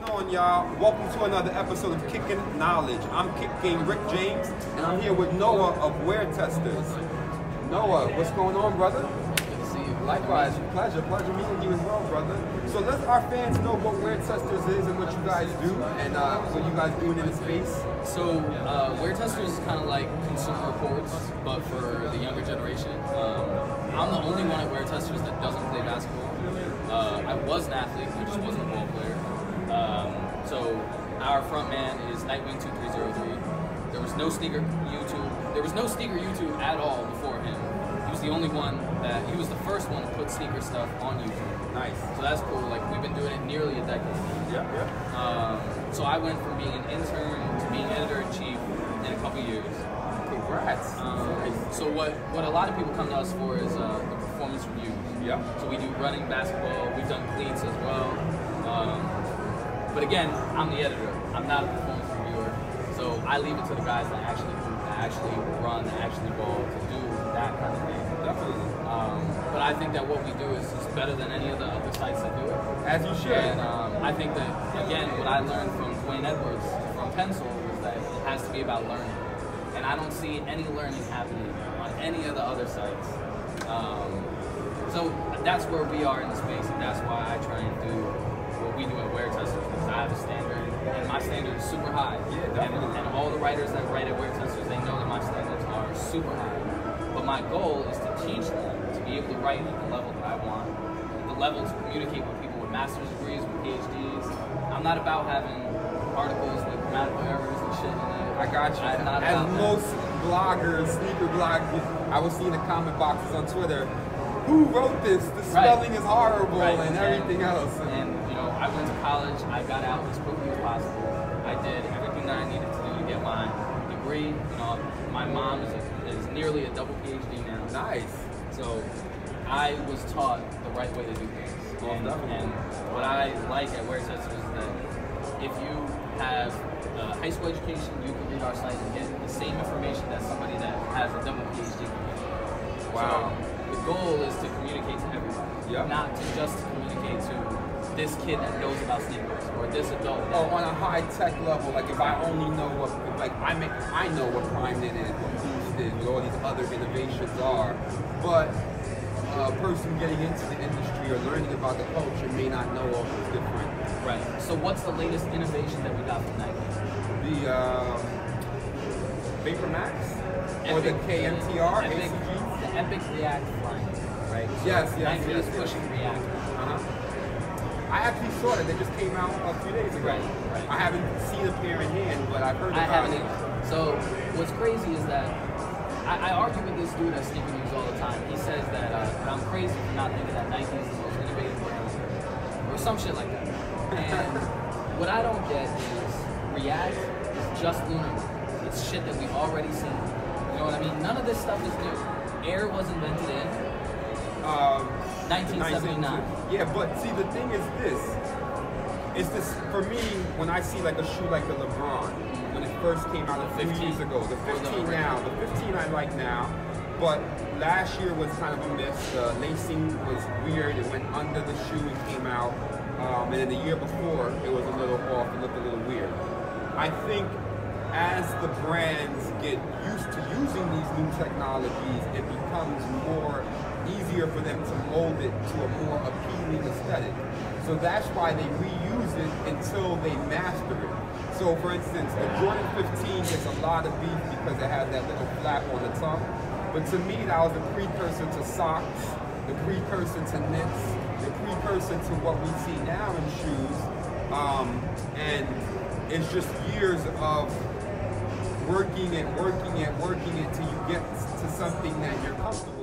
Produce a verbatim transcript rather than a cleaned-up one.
on, y'all? Welcome to another episode of Kicking Knowledge. I'm Kick Game Rick James, and I'm here with Noah of Wear Testers. Noah, what's going on, brother? Good to see you. Likewise, pleasure, pleasure meeting you as well, brother. So let our fans know what Wear Testers is and what you guys do, and uh, what you guys doing in the space. So, uh, Wear Testers is kind of like Consumer Reports, but for the younger generation. Um, I'm the only one at Wear Testers that doesn't play basketball. Uh, I was an athlete, I just wasn't a ball player. Um, so, our front man is Nightwing two three zero three. There was no sneaker YouTube. There was no sneaker YouTube at all before him. He was the only one that, he was the first one to put sneaker stuff on YouTube. Nice. So that's cool. Like, we've been doing it nearly a decade. Yeah, yeah. Um, so I went from being an intern to being editor-in-chief in a couple years. Congrats. Um, so what, what a lot of people come to us for is uh, the performance reviews. Yeah. So we do running, basketball, we've done cleats as well. Um, but again, I'm the editor. I'm not a performance reviewer. So I leave it to the guys that actually hoop, that actually run, that actually ball, to do that kind of thing. Definitely. Um, but I think that what we do is, is better than any of the other sites that do it. As you should. And um, I think that, again, what I learned from Dwayne Edwards from Pencil was that it has to be about learning. And I don't see any learning happening on any of the other sites. Um, so that's where we are in the space, and that's why I try and do what we do at Wear Testers, because I have a standard, and my standard is super high. Yeah, definitely. And, and all the writers that write at Wear Testers, they know that my standards are super high. But my goal is to teach them to be able to write at the level that I want, the level to communicate with people with master's degrees, with P H Ds. I'm not about having articles with grammatical errors and shit in it. I got you. I'm not As about most that. bloggers, sneaker bloggers, I was seeing the comment boxes on Twitter. Who wrote this? The Right. spelling is horrible Right. and everything else. And you know, I went to college. I got out as quickly as possible. I did everything that I needed to do to get my degree. You know, my mom is, a, is nearly a double P H D now. Nice. So I was taught the right way to do things. Well, And, definitely. and what I like at Wear Testers is that if you have a high school education, you can read our site and get the same information that somebody that has a double P H D can get. Wow. So the goal is to communicate to everybody, Yep. not to just communicate to this kid that knows about sneakers or this adult. That, Oh, on a high tech level, like if I only know what, like I make, I know what Prime Knit is, what Boost is, what all these other innovations are, but a person getting into the industry or learning about the culture may not know all those different. Right. So what's the latest innovation that we got from Nike? The um, Vapor Max or the K M T R, Epic, A C G. the Epic React line, right? So Yes, yes, Nike yes, is yes. pushing React. Uh-huh. I actually saw that. They just came out a few days ago. Right, right. I haven't seen a pair in hand, but I've heard I about haven't it. either. So what's crazy is that I, I argue with this dude at Sneaker News all the time. He says that uh, I'm crazy for not thinking that Nike is the most innovative brand, or some shit like that. And what I don't get is React is just lunar. It's shit that we've already seen. You know what I mean? None of this stuff is new. Air was invented in Um, nineteen seventy-nine. Yeah, but see, the thing is this. It's this, for me, when I see like a shoe like the LeBron, when it first came out a few fifteen. years ago, the Or the fifteen now, the fifteen I like now, but last year was kind of a miss. The lacing was weird, it went under the shoe and came out, um, and then the year before, it was a little off, it looked a little weird. I think as the brands get used to using these new technologies, it becomes more easier for them to mold it to a more appealing aesthetic. So that's why they reuse it until they master it. So for instance, the Jordan fifteen gets a lot of beef because it has that little flap on the tongue. But to me, that was the precursor to socks, the precursor to knits, the precursor to what we see now in shoes. Um, and it's just years of working it, working it, working it till you get to something that you're comfortable